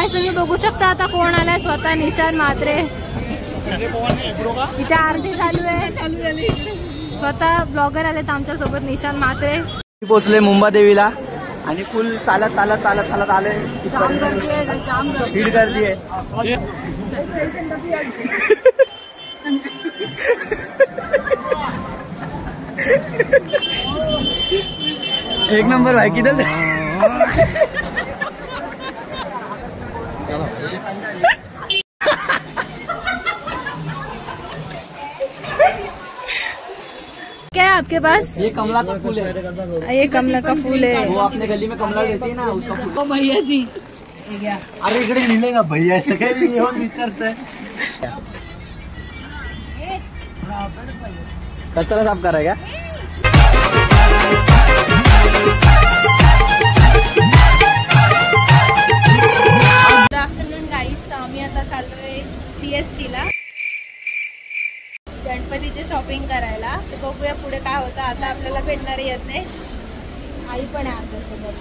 काय तुम्ही बघू शकता आता कोण आलाय, स्वतः निशांत म्हात्रे. इथे आरती चालू आहे, चालू झाली. स्वतः ब्लॉगर आलेत आमच्या सोबत, निशांत म्हात्रे. पोहोचले मुंबादेवीला आणि फुल चालत चालत चालत चालत आले. भीड गर्दी आहे. एक नंबर भाई, किधर से क्या है आपके पास? ये कमला का फूल है. ये कमला का फूल है. वो अपने गली में कमला देती है ना, उसका फूल. ओ भैया जी, अरे इकडे लिहिले ना भैया, सगळे येऊन विचारतंय. कचरा साफ करा क्या? Good afternoon guys. तर आम्ही आता चाललोय CST ला गणपतीची शॉपिंग करायला. तर बघूया पुढे काय होतं. आता आपल्याला भेटणार आहे यज्ञेश, आई पण आहे आमच्यासोबत.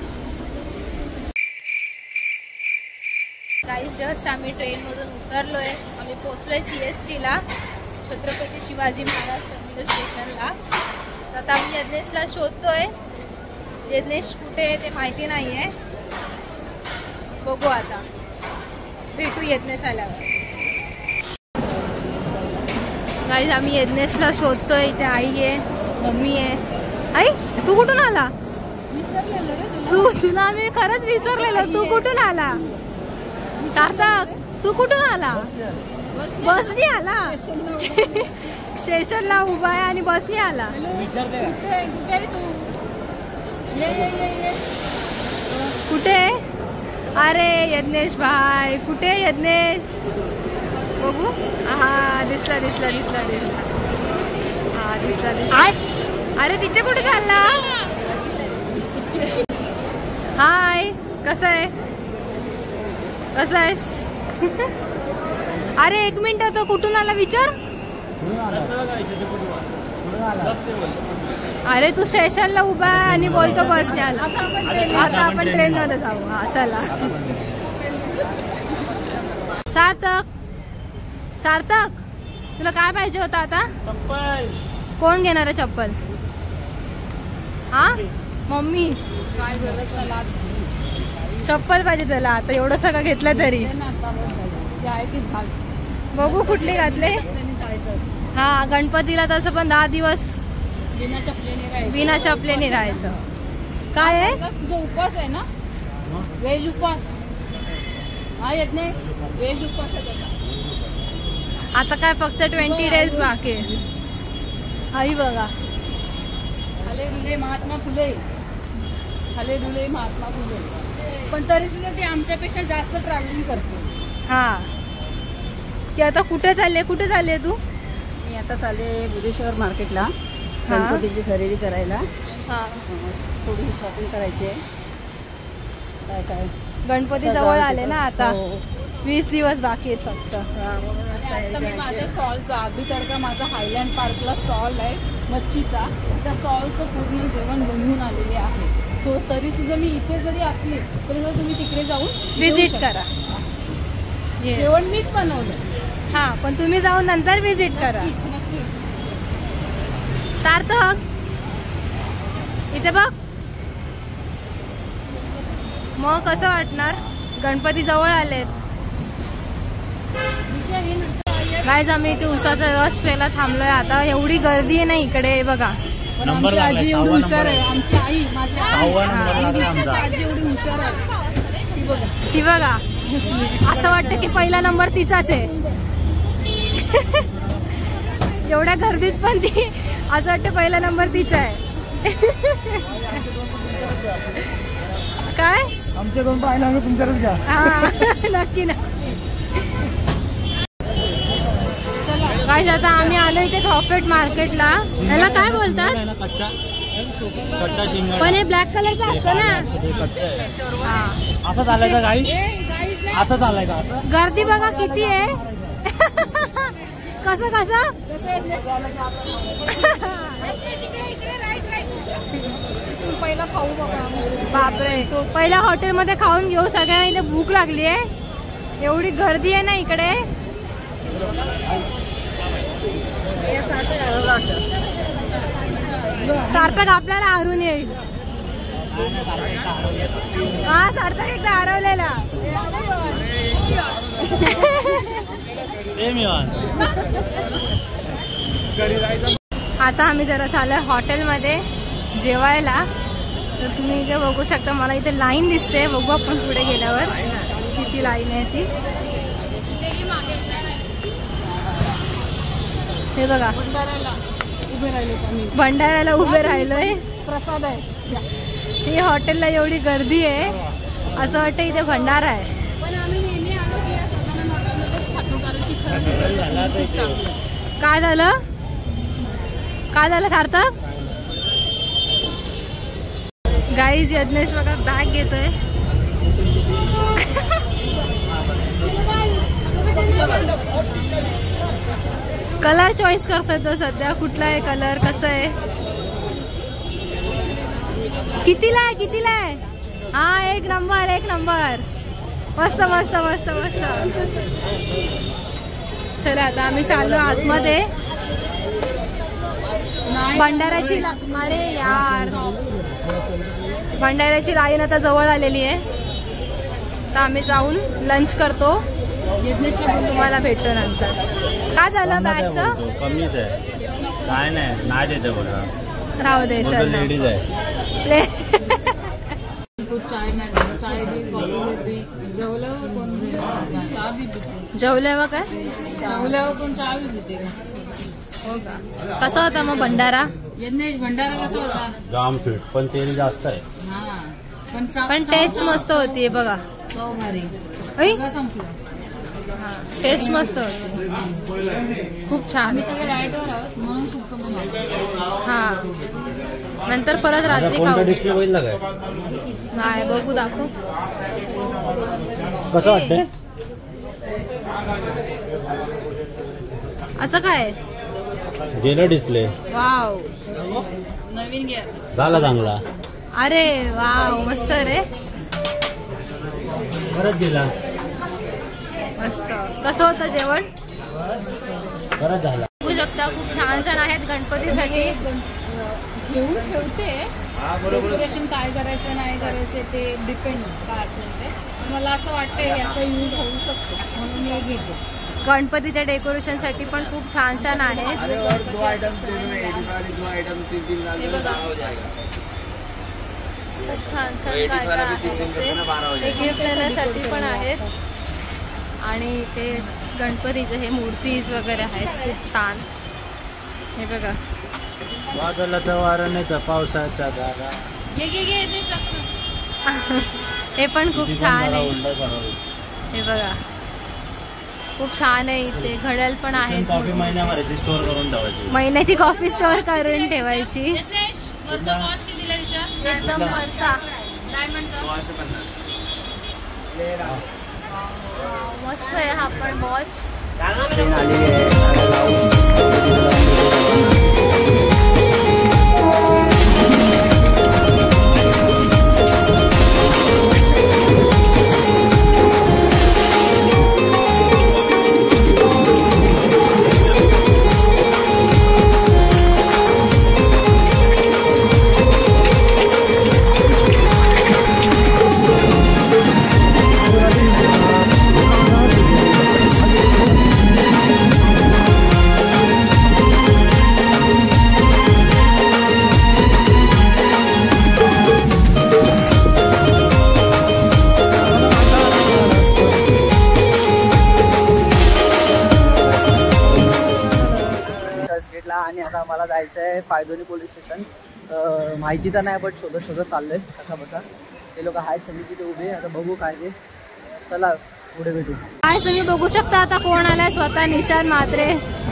गाईस जस्ट आम्ही ट्रेनमधून उतरलोय. आम्ही पोहोचलोय CST ला, छत्रपती शिवाजी महाराज टर्मिनस स्टेशनला. तर आता आम्ही यज्ञेशला शोधतोय. यज्ञेश कुठे आहे ते माहिती नाही आहे. बघू आता, भेटू यज्ञेश आल्यावर. गाईज आम्ही यज्ञेशला शोधतोय. इथे आई आहे, मम्मी आहे. आई तू कुठून आला? विसरलेलो रे तुला आम्ही खरंच विसरलेलो. तू कुठून आला? सार्थक तू कुठून आला? बसनी आला. स्टेशनला उभा आहे आणि बसनी आला. कुठे? अरे यज्ञेश भाई कुठे? यज्ञेश बघू. हा दिसला दिसला दिसला दिसला. हा दिसला दिसला. अरे तिथे कुठे चालला? हाय, कसं आहे? कसं आहेस? अरे एक मिनिट, तो कुठून आला विचार. अरे तू स्टेशनला उभा आहे आणि बोलतो बसने आला. आता आपण ट्रेन मध्ये जाऊ. हा चला. सार्थक, सार्थक तुला काय पाहिजे होतं आता? चप्पल. कोण घेणार आहे चप्पल? हा मम्मी. चप्पल पाहिजे त्याला. आता एवढं सगळं घेतलं तरी. बघू कुठले घातले. हा गणपतीला तसं पण 10 दिवस बिना चपलेने राहायचं. काय आहे तुझा उपवास आहे ना? वेज उपवास. हा यज्ञेश वेज उपवास आहे त्याचा. आता काय फक्त 20 डेज बाकी आहे. आई बघा. हले डुले महात्मा फुले. हले डुले महात्मा फुले. पण तरी सुद्धा ती आमच्यापेक्षा जास्त ट्रॅव्हलिंग करते. हा की आता कुठे चालले? कुठे चालले तू? मी आता चालले बुधेश्वर मार्केटला गणपतीची खरेदी करायला. थोडी शॉपिंग करायची आहे. काय काय गणपती जवळ आले ना आता. 20 दिवस बाकी आहेत फक्त. आता मी माझ्या स्टॉलचा आधी तडका माझा हायलँड पार्कला स्टॉल आहे मच्छीचा. त्या स्टॉलचं पूर्ण जेवण बनवून आलेले आहे. सो तरी सुद्धा मी इथे जरी असली तरी सुद्धा तुम्ही तिकडे जाऊन विजिट करा. जेवण मीच बनवलं. हा पण तुम्ही जाऊन नंतर विजिट करा. नक्कीच. सार्थक इथे बघ. मग कसं वाटणार? गणपती जवळ आलेत. गाईज आम्ही इथे उसाचा रस प्यायला थांबलोय. आता एवढी गर्दी आहे ना इकडे बघा. आमची आजी एवढी हुशार आहे. आमची आई माझी आजी एवढी हुशार आहे. ती बघा. असं वाटतं की पहिला नंबर तिचाच आहे. एवढ्या गर्दीत पण ती असं वाटतं पहिला नंबर तिचा आहे. काय आमचे दोन पाहिलं आम्ही तुमच्याकडे घ्या. हा नक्की ना. काय आता आम्ही आलो इथे कॉफेट मार्केटला. याला काय बोलतात? पण हे ब्लॅक कलरचं असतं ना. असं चालाय का गाई? असं चालाय का? गर्दी बघा किती आहे. कसं कसं पहिला खाऊ बघा. बापरे. पहिल्या हॉटेलमध्ये खाऊन घेऊ. सगळ्यांना इथे भूक लागली आहे. एवढी गर्दी आहे ना इकडे. सार्थक आपल्याला हरून येईल. हा सार्थक एकदा हरवलेला. आता आम्ही जरा चाललोय हॉटेलमध्ये जेवायला. तर तुम्ही इथे बघू शकता, मला इथे लाईन दिसते. बघू आपण पुढे गेल्यावर किती लाईन आहे ती. हे बघा भंडाऱ्याला उभे राहिलोय. प्रसाद आहे. ही हॉटेलला एवढी गर्दी आहे, असं वाटतं इथे भंडारा आहे. पण आम्ही नेहमी आलो की या सदानंद हॉटेलमध्येच खातो, कारण की खरं काय झालं काय झालं सार्थक? गाईज यज्ञेश बघा बॅग घेतोय. कलर चॉईस करतोय तो सध्या. कुठला आहे कलर, कसं आहे, कितीला आहे कितीला आहे? हा एक नंबर एक नंबर. मस्त मस्त मस्त मस्त. चला आता आम्ही चाललो आतमध्ये. भंडाऱ्याची अरे यार भंडाऱ्याची लाईन आता जवळ आलेली आहे. तर आम्ही जाऊन लंच करतो. तुम्हाला भेटतो नंतर. काय झालं बॅगचं? कमीच आहे. काय नाही नाही देते बोला. राहू दे चल. लेडीज आहे. जेवल्यावर काय जेवल्यावर पण चहा बी पिते का? हो का? कसा होता मग भंडारा? यज्ञेश भंडारा कसा होता? जाम फिट, पण तेल जास्त आहे. हा पण टेस्ट मस्त होती बघा. चव भारी. संपलं. टेस्ट मस्त होती. खूप छान. आम्ही सगळे डाएटवर आहोत म्हणून खूप कमी. हा नंतर परत रात्री खाऊ. डिस्प्ले बघितला काय? नाही बघू दाखवू. कसं वाटतंय? असं काय गेलं डिस्प्ले. वाव नवीन घ्या झाला चांगला. अरे वाव मस्त रे. परत गेला. मस्त. कसं होतं जेवण? परत झाला. बघू शकता खूप छान छान आहेत गणपतीसाठी. घेऊन ठेवते. डेकोरेशन काय करायचं नाही करायचं ते डिपेंड काय असेल ते. मला असं वाटतं याचा यूज होऊ शकतो म्हणून मी घेते. गणपतीच्या डेकोरेशन साठी पण खूप छान छान आहेत. हे बघा खूप छान छान काय काय आहे. ते गिफ्ट देण्यासाठी पण आहेत. आणि ते गणपतीचे हे मूर्तीज वगैरे आहेत खूप छान. हे बघा वादळाचा वारा नाही तर पावसाचा गारा. हे पण खूप छान आहे. हे बघा खूप छान आहे. इथे घड्याळ पण आहे. कॉफी महिन्यामध्ये स्टोर करून ठेवायची. महिन्याची कॉफी स्टोर करून ठेवायची. एकदम वरचा. मस्त आहे हा पण वॉच. आणि आता मला जायचं आहे पायदोनी पोलीस स्टेशन. माहिती तर नाही, बट शोधत शोधत चाललंय कसा बसा. ते लोक आहेत सगळी तिथे उभे. आता बघू काय ते. चला पुढे भेटू. काय तुम्ही बघू शकता आता कोण आलाय. स्वतः निशांत म्हात्रे.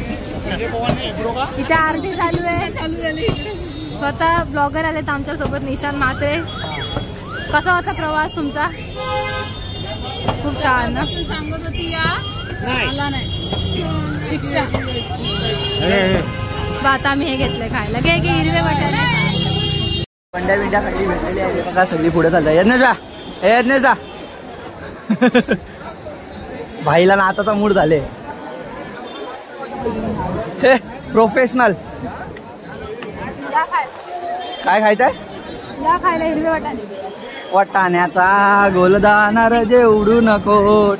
इथे आरती चालू आहे. स्वतः ब्लॉगर आलेत आमच्या सोबत. निशांत म्हात्रे. कसा होता प्रवास तुमचा? खूप छान ना. सांगत होती या आला नाही शिक्षा. आता आम्ही हे घेतलंय खायला. घे घे हिरवे वाटाणे. पंड्या बिंड्या खाली भेटलेली आहे बघा. सगळी पुढे चालतात. यज्ञेश जा. हे यज्ञेश जा. भाईला नाचाचा मूड झाले हे प्रोफेशनल. काय खायचंय? खायला हिरवे वाटाणे. वाटाण्याचा गोलदाना रजे उडू नको.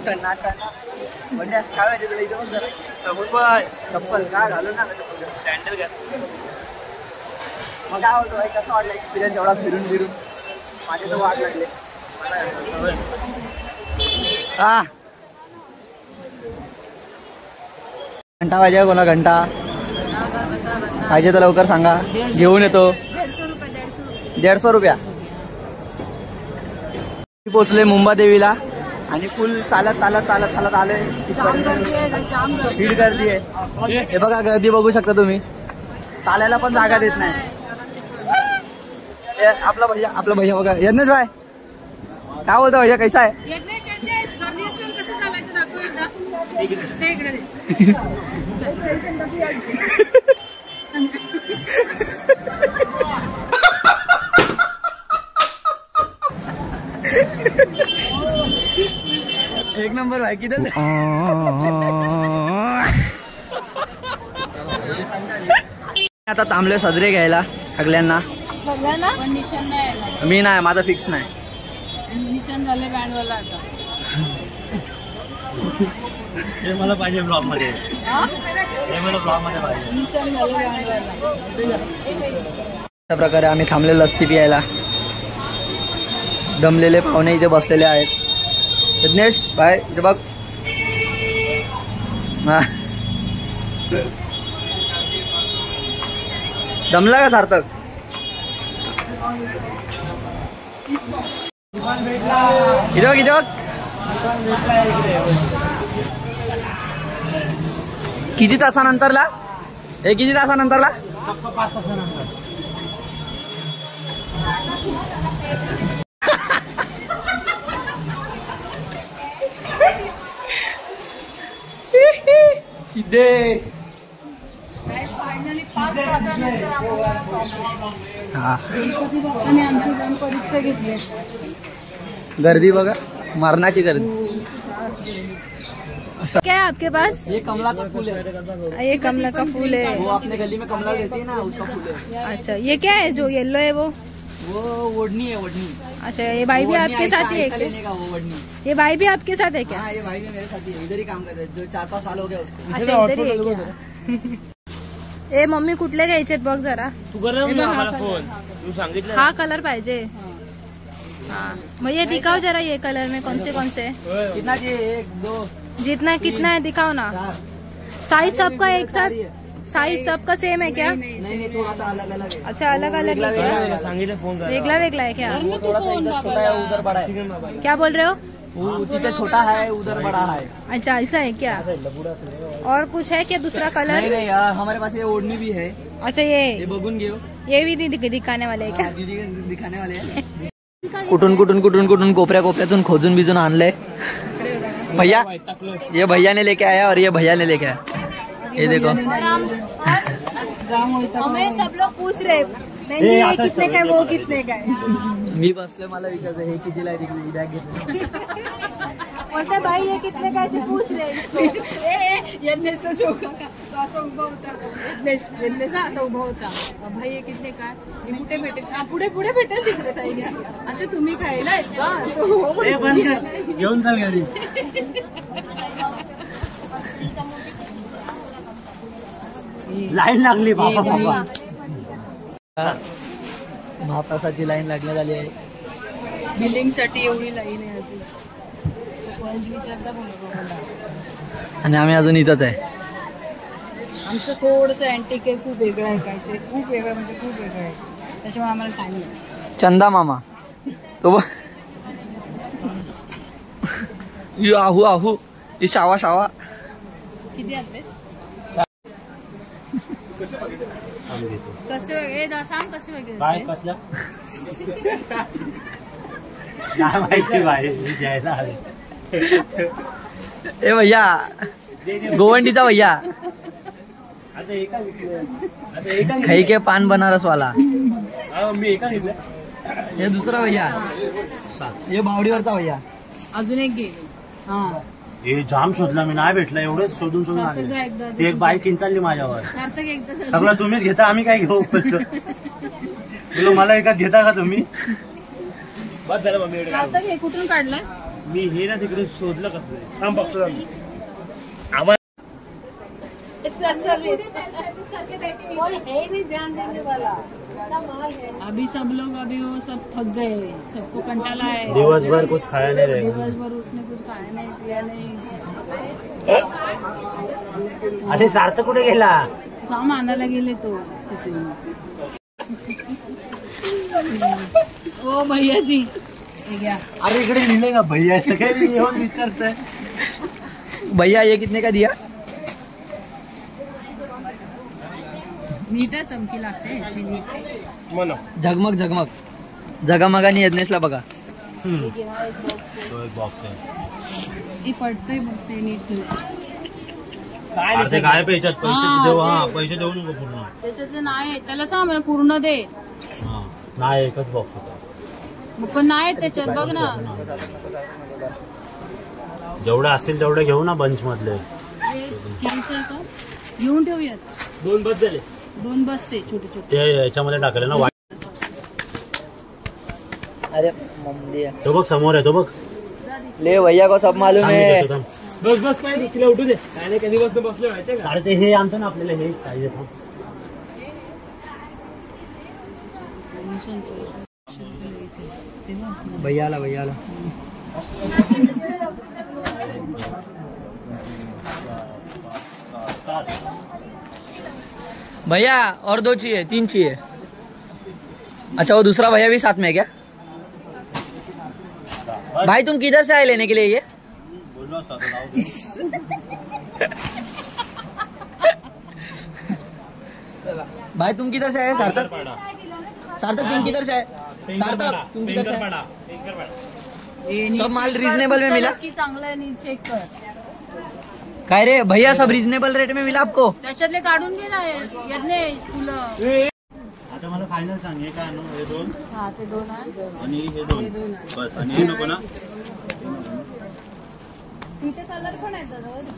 चप्पल काय घालू ना सँडल घाल. मग काय होतं भाई, कसं वाटलं एक्सपिरियन्स एवढा फिरून फिरून? माझे तर वाट लागले. हा घंटा पाहिजे कोणा? घंटा पाहिजे तर लवकर सांगा, घेऊन येतो. 150 रुपया. पोचले मुंबादेवीला आणि फुल चालत चालत चालत चालत आले. भीड गर्दी आहे. हे बघा गर्दी बघू शकता तुम्ही. चालायला पण जागा देत नाही. आपला भैया बघा. यज्ञेश भाई काय बोलतो भैया, कैसा आहे? एक नंबर भाई. किती आता थांबले सदरे घ्यायला सगळ्यांना. मी नाही, माझा फिक्स नाही. निशान झाले बँडवाला आता. हे मला पाहिजे ब्लॉग मध्ये. हे मला ब्लॉग मध्ये पाहिजे. निशान झाले बँडवाला. अशा प्रकारे आम्ही थांबले लस्सी पियायला. दमलेले पाहुणे इथे बसलेले आहेत. यज्ञेश भाई इथे बघ. दमला का सार्थक? इथे बघ, इथे बघ. किती तासानंतरला? हे किती तासानंतरला? 5 तासानंतर. सिद्धेश. फायनली 5 तासानंतर हा आणि आमची जाऊन परीक्षा घेतली. गर्दी बघा, मरणाची गर्दी. क्या है आपके पास? ये कमला का फूल है. ये कमला का फूल है. वो अपने गली में कमला देती है ना, उसका फूल है. अच्छा, ये क्या है जो येलो है वो? ओढ़नी है, ओढ़नी. अच्छा, ये भाई भी आपके साथ ही है क्या? लेने का वो ओढ़नी. ये भाई भी आपके साथ है क्या? हाँ, ये भाई भी मेरे साथ ही है. इधर ही काम कर रहे हैं. जो 4-5 साल हो गए उसको. अच्छा, इधर ही है क्या? ए मम्मी कुठले घ्यायचे बघ जरा. तू कर आम्हाला फोन. तू सांगितलं हा कलर पाहिजे. हाँ, मग ये दिखाओ जरा, ये कलर में कौन से कितना चाहिए? 1 2 जितना कितना है दिखाओ ना. 4. साइज सबका एक साथ, साइज सबका सेम है क्या? नहीं, थोड़ा सा अलग अलग है. अच्छा, अलग अलग है क्या? सांगितलं फोन कर. वेगला वेगला है क्या? वो थोड़ा सा इधर छोटा है, उधर बड़ा है. क्या बोल रहे हो? वो तिथे छोटा है, उधर बड़ा है. अच्छा, ऐसा है क्या? और कुछ है क्या दूसरा कलर? नहीं नहीं यार, हमारे पास ये ओढ़नी भी है. अच्छा, ये बघून घेऊ. ये भी दिखाने वाले है क्या? दीदी दिखाने वाले हैं. कुठून कुठून कुठून कुठून कोपऱ्या कोपऱ्यातून खोजून बिजून आणलंय भैया. ये भैया ने लेके आया और ये भैया ने लेके आया. ये देखो. हमें सब लोग पूछ रहे ये कितने का है, वो कितने का है. मी बसले, मला विचारलं हे कितीला आहे तिकडे बॅग घेतली. बोलते भाई ये कितने का ऐसे पूछ रहे इसको. यज्ञेश चोखा का तो असं उभा होता. यज्ञेश असं उभा होता. भाई हे कितने काय? मी कुठे भेटेल? हा, पुढे पुढे भेटेल तिकडे ताई. अच्छा, तुम्ही खायला आहेत का? तो हो म्हणतो. घेऊन चाल घरी. लाईन लागली बाबा बाबा. महाप्रसादची लाईन लागण्यात आली आहे. बिलिंग साठी एवढी लाईन आहे अजून. विचारता मला. आणि आम्ही अजून इथंच आहे. आमचं थोडंसं अँटिक आहे, खूप वेगळं आहे. काय ते खूप वेगळं म्हणजे खूप वेगळं आहे. त्याच्यामुळे आम्हाला सांगितलं. चंदा मामा तो आहू आहू ही शावा शावा. किती आणलेस? कसे वेगळे सांग, कसे वेगळे? काय कसल्या काय माहिती बाई, मी द्यायला आले. ए भैया, गोवंडीचा भैया. आता एका एका खाई के पान बनारस वाला. मी एका घेतलं. हे दुसरा भैया, हे बावडीवरचा भैया. अजून एक घे. हा, हे जाम शोधला मी, नाही भेटला. एवढंच शोधून शोधून सार्थक जा आले. एकदा. ती एक बाईक किंचाळली माझ्यावर. सार्थक एकदा जा. सगळं तुम्हीच घेता, आम्ही काय घेऊ बोलो. मला एकात घेता का तुम्ही? बस झालं मम्मी. सार्थक हे कुठून काढलास? मी हे ना तिकडे शोधलं कसं. थांब बघतो अभी सब लोग अभी वो सब थक गए, सबको कंटाला है. दिवसभर कुछ खाया नहीं रहे. दिवसभर उसने कुछ खाया नहीं पिया नाही. अरे सार्थक कुठे गेला? काम आणायला गेले तो तिथून. ओ भैयाजी हे घ्या. अरे इकडे लिहिले का भैया? सगळे येऊन विचारतंय. भैया ये कितने का दिया? नीट आहे, चमकी लागते ह्याची नीट. झगमग झगमग जगामगानी यज्ञेशला बघा. तो एक बॉक्स आहे. हे पडतंय बघ ते नीट ठेव. अरे काय पैसे देऊ? हा पैसे देऊ नको पूर्ण. त्याच्यातले नाही, त्याला सांग मला पूर्ण दे. हा नाही, एकच बॉक्स होता. मग पण नाही त्याच्यात बघ ना. जेवढे असतील तेवढे घेऊ ना बंच मधले. घ्यायचं का? घेऊन ठेवूयात. 2 बस झाले. 2 बसते छोटे छोटे. ते याच्यामध्ये टाकले ना. अरे मम्मी तो बघ समोर आहे, तो बघ. ले भैया को सब मालूम है. बस बस काय तुला उठू दे. काय कधी बसतो बसलो व्हायचं का? अरे ते हे आणतो ना आपल्याला, हे पाहिजे. भैयाला भैयाला भैया और 2 चाहिए, 3 चाहिए. अच्छा वो दूसरा भैया भी साथ में है क्या? भाई तुम किधर से आए लेने के लिए ये? भाई तुम किधर से आए? सार्थक सार्थक तुम किधर से आए? सार्थक तुम किधर से आए? सब माल रिजनेबल में मिला? की चांगलं आहे, नीट चेक कर. काय रे भैया, सब रिजनेबल रेट में मिला आपको? त्याच्यातले काढून घे ना यज्ञेश फुलं. आता मला फायनल सांग, हे काय आणू? हे 2 हा ते 2 आहे आणि हे 2 बस. आणि हे नको ना? तिथे कलर पण आहे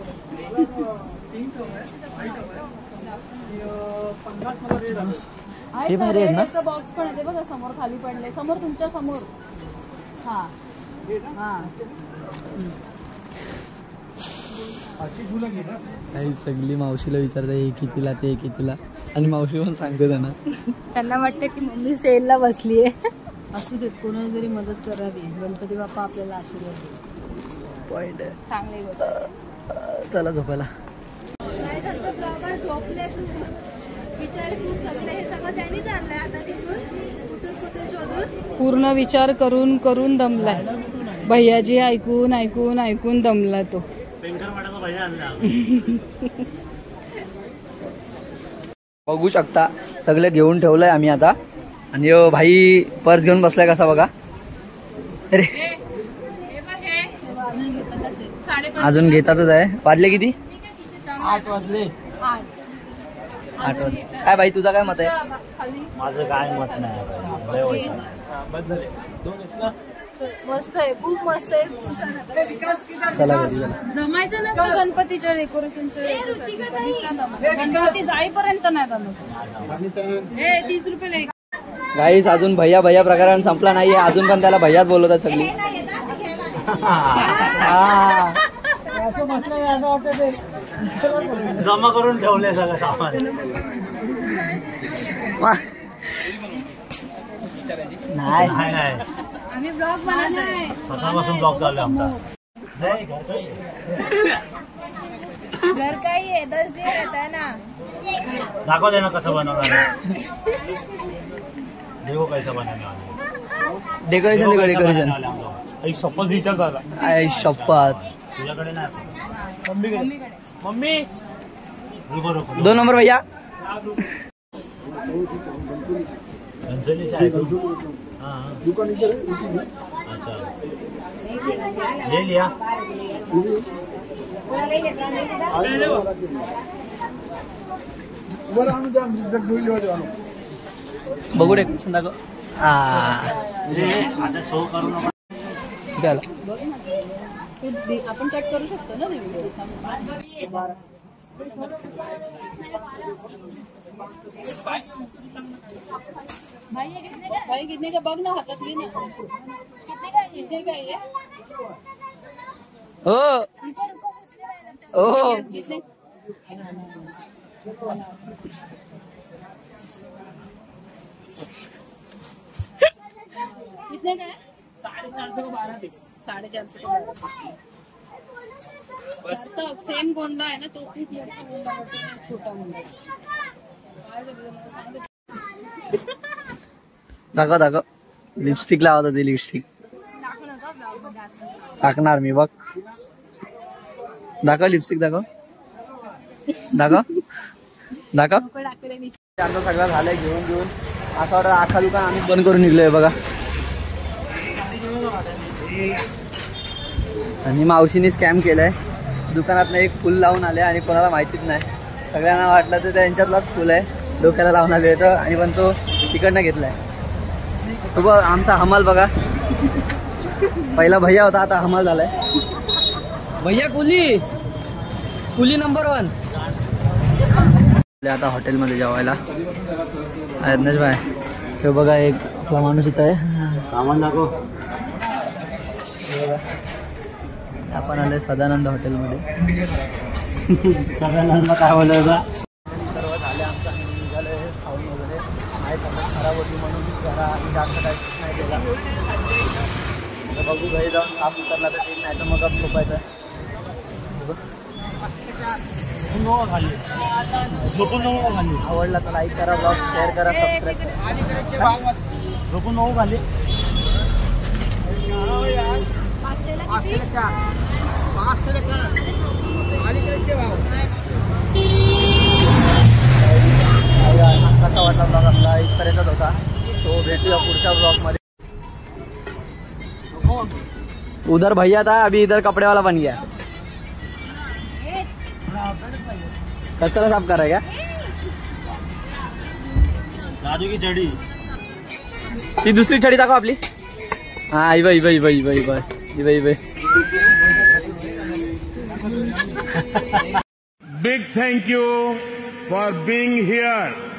हे भारी आहेत ना? बॉक्स पण आहे बघा, समोर खाली पडले, समोर तुमच्या समोर. हा हा काही सगळी मावशीला विचारता हे कितीला ते कितीला, आणि मावशी पण सांगते त्यांना वाटतं की मम्मी सेलला बसलीये. असू देत, कोणाला जरी मदत करावी. गणपती बाप्पा आपल्याला आशीर्वाद देईल. पॉइंट आहे. चांगली गोष्ट. चला झोपायला. झोपले हे सगळं त्यांनी जाणलंय. आता तिथून कुठून कुठे शोधून पूर्ण विचार करून करून दमलाय भैयाजी. ऐकून ऐकून ऐकून दमला तो. बघू शकता सगळं घेऊन ठेवलंय आम्ही आता. आणि यो भाई पर्स घेऊन बसलाय कसा बघा. अरे अजून घेतातच आहे. वाजले किती? 8 वाजले. 8 वाजले. काय भाई तुझा काय मत आहे? माझं काय मत नाही. मस्त आहे, खूप मस्त आहे. चला घरी चला. जमायचं नसतं गणपतीच्या डेकोरेशनचं. गणपती जाईपर्यंत नाही जमायचं. 30 रुपये. गाईस अजून भैया भैया प्रकरण संपला नाहीये. अजून पण त्याला भैयाच बोलवतात सगळी. जमा करून ठेवले सगळं सामान. नाही नाही आम्ही ब्लॉग बनवत आहे. सकाळपासून ब्लॉग चालू आहे आमचा. घर काही आहे, 10 दिवस रहता है ना. दाखव दे ना कसं बनवणार. देखो कैसा बनाने डेकोरेशन डेकोरेशन. एक शपथ विचार झाला. आई शपथ. तुझ्याकडे नाही? मम्मी 2 नंबर भैया. अंजली से आए तुम? हाँ अच्छा ले लिया. बघू डेकोरेशन दाखव. असं शो करू नका. कुठे आला? आपण कट करू शकतो ना ते व्हिडिओ. भाई कितने का बघ ना हातात घे ना. कितने का आहे ओ ओ कितने कितने का है 450 का 12 सेम गोंडा आहे ना तो खूप मोठा गोंडा वाटतो छोटा गोंडा. दाखव दाखव लिपस्टिक लावत होती लिपस्टिक टाकणार मी बघ. दाखव लिपस्टिक दाखव दाखव दाखव. आमचं सगळं झालंय घेऊन असं वाटतं आखा दुकान आम्ही बंद करून निघलोय बघा. आणि मावशीने स्कॅम केलाय. दुकानातनं एक फुल लावून आले आणि कोणाला माहितीच नाही. सगळ्यांना वाटलं तर त्यांच्यातलाच फुल आहे. डोक्याला लावून आले होतं आणि पण तो तिकडनं घेतलाय. तो बघ आमचा हमाल बघा. पहिला भैया होता आता हमाल झालाय. भैया कुली नंबर 1. आता हॉटेलमध्ये जेवायला अज्ञेश भाई. हे बघा एक आपला माणूस इथं आहे. सामान दाखव. आपण आले सदानंद हॉटेलमध्ये. सदानंद काय बोलायचा. सर्व झाले आमचं आणि निघालं खाऊन वगैरे. नाही तब्येत खराब होती म्हणून जरा जास्त काही नाही केला. बघू घरी जाऊन ताप उतरला तर ठीक नाही तर मग अब झोपायचं. आवडला तर लाईक करा ब्लॉग शेअर करा सबस्क्राईब करा. झोपून नको खाली. कसा वाटला ब्लॉग आपला इथपर्यंतच होता. तो भेटूया पुढच्या ब्लॉग मध्ये. उधर भैया था अभी इधर कपड़े वाला बन गया. कचरा साफ कर रहा है क्या. राजू की चढी ती दुसरी छडी दाखव आपली. हा बाई Big thank you for being here.